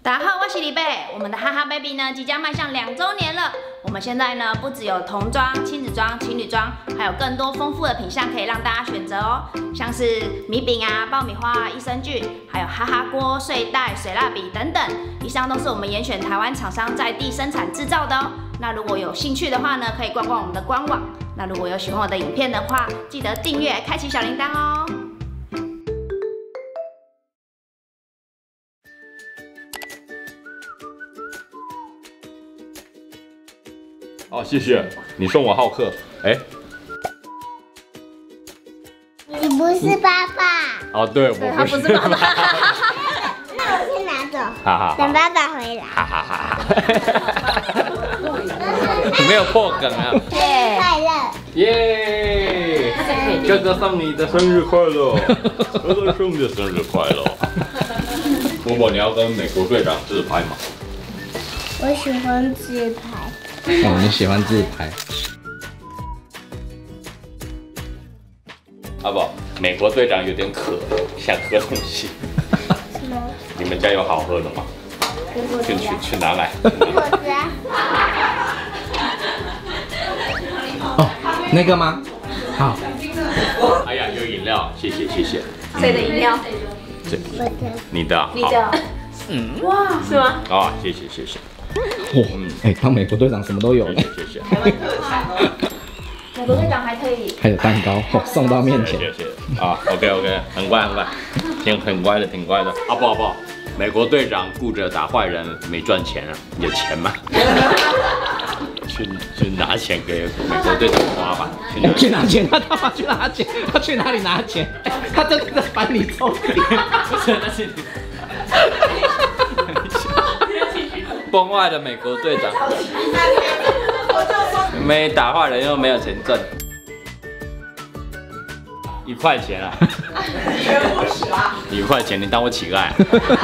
大家好，我是李贝。我们的哈哈 baby 呢，即将迈向2周年了。我们现在呢，不只有童装、亲子装、情侣装，还有更多丰富的品项可以让大家选择哦。像是米饼啊、爆米花啊、益生菌，还有哈哈锅、睡袋、水蜡笔等等。以上都是我们严选台湾厂商在地生产制造的哦。那如果有兴趣的话呢，可以逛逛我们的官网。那如果有喜欢我的影片的话，记得订阅、开启小铃铛哦。 哦，谢谢你送我好客。哎， 你不是爸爸。 哦，对，我不是爸爸。 那我先拿走， 哈哈， 等爸爸回来。 哈哈哈哈。没有破梗啊！ 耶，快乐！ 耶！哥哥送你的生日快乐！哥哥送你的生日快乐！波波，你要跟美国队长自拍吗？ 我喜欢自拍。 哦，你喜欢自拍？ 阿宝，美国队长有点渴，想喝东西。 什么？ 你们家有好喝的吗？去拿来。 果子啊。 哦，那个吗？好。 哎呀，有饮料，谢谢谢谢。 谁的饮料？ 我的。 你的。 你的。哇，是吗？ 啊，谢谢谢谢。 哇，哎，当美国队长什么都有呢。 谢谢。 台湾特产哦。美国队长还可以。 还有蛋糕，哦，送到面前。 谢谢。啊 ，OK， 很乖，挺乖的，挺乖的。阿宝，美国队长顾着打坏人，没赚钱啊，有钱吗？去拿钱给美国队长花吧。 去拿钱，他干嘛去拿钱？他去哪里拿钱？他真的在把你抽离。 不是，那是你。崩坏的美国队长，没打坏人又没有钱挣，1块钱啊！1块钱，你当我乞丐？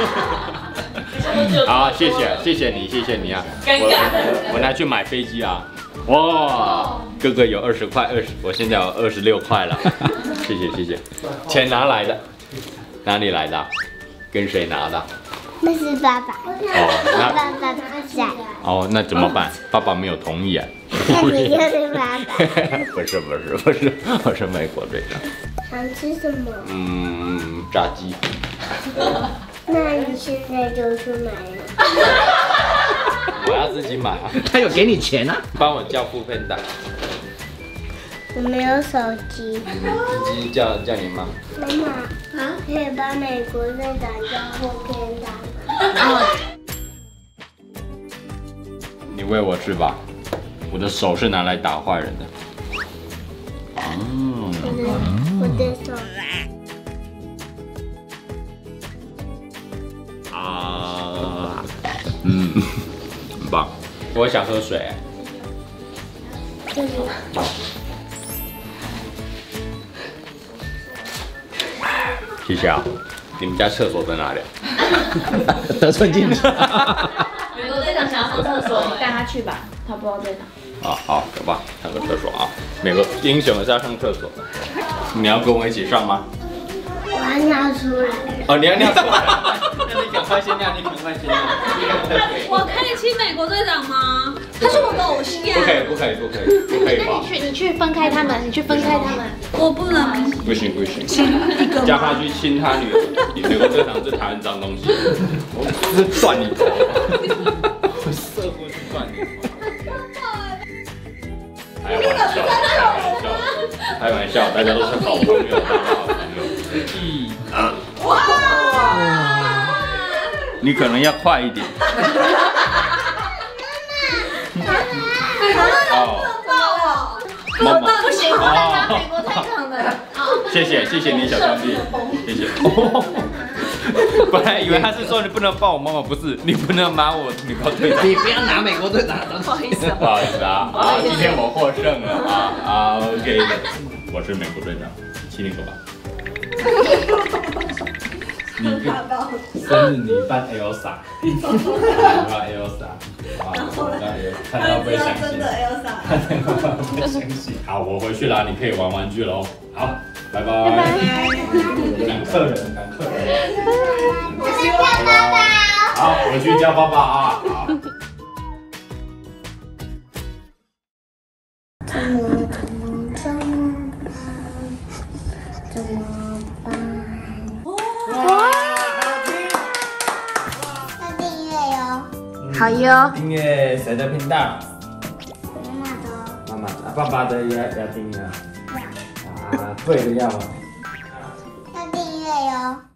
好，谢谢你啊！我拿去买飞机啊！哇，哥哥有20块我现在有26块了，谢谢。钱哪来的？哪里来的？跟谁拿的？ 那是爸爸。 哦， 爸爸不在。 哦，那怎么办？爸爸没有同意啊。 那你就是爸爸。 不是，我是美国队长。 想吃什么？ 炸鸡。 那你现在就去买了。 我要自己买啊。 他有给你钱啊？ 帮我叫副片大。 我没有手机。 直接叫你妈。 妈妈，可以把美国队长叫副片大吗？ 你喂我吃吧，我的手是拿来打坏人的。 我的手。 啊，很棒。我想喝水。谢谢啊。你们家厕所在哪里？ 得寸进尺。 美国队长想要上厕所，你带他去吧，他不知道在哪。 啊，好，走吧，上个厕所啊。每个英雄也是要上厕所。你要跟我一起上吗？ 我要尿出来。 哦，你要尿出来？那你赶快先尿， 我可以亲美国队长吗？他是我的偶像。 不可以吧？ 你去分开他们， 我不能。 不行，叫他去亲他女儿。美国队长最讨厌脏东西，我是断你头，我射过去断你头。开玩笑，大家都是好朋友，哇！你可能要快一点。 妈妈不行，我带他美国队长的。 谢谢你小兄弟，谢谢。本来以为他是说你不能抱我妈妈，不是，你不能拿我美国队长。 你不要拿美国队长的东西。 不好意思啊，今天我获胜了啊 ，OK 的，我是美国队长，亲一个吧。生日你扮 Elsa， 你扮 Elsa， 看到不会相信，真的 Elsa， 看到不会相信。好，我回去啦，你可以玩玩具喽。好，拜拜。赶客人。 我是爸爸。 好，我去叫爸爸啊。好。 怎么办？ 哇！ 要订阅哟。 好哟。 订阅谁的频道？ 妈妈的。 妈妈的，爸爸的也要订阅。啊，贵的要吗？ 要订阅哟。